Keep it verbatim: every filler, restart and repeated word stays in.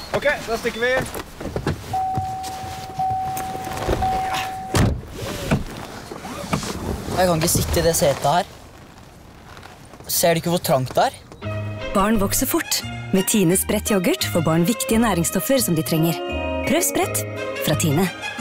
Ok, da stikker vi. Jeg kan ikke sitte i det setet her. Ser du ikke hvor trangt det er? Barn vokser fort. Med TINE Sprett yoghurt får barn viktige næringsstoffer som de trenger. Prøv Sprett fra TINE.